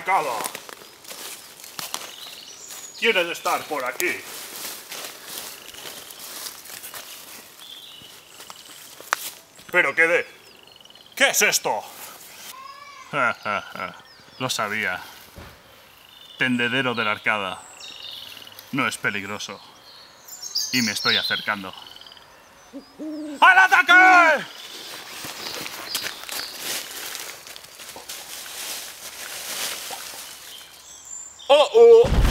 arcada. Tiene de estar por aquí. Pero qué es esto? Lo sabía. Tendedero de la arcada. No es peligroso. Y me estoy acercando. ¡Al ataque! ¡Oh!